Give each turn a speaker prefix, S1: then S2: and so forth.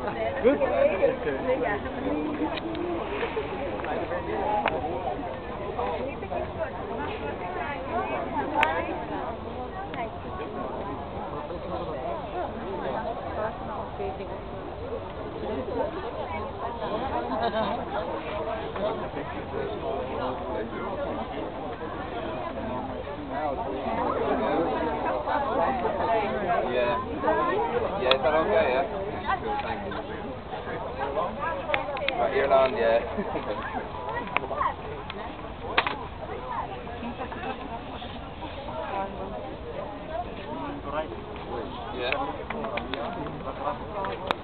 S1: Good?
S2: Yeah. Yeah, is that okay, yeah? Cool, thank you. Right, you're on, yeah. Yeah.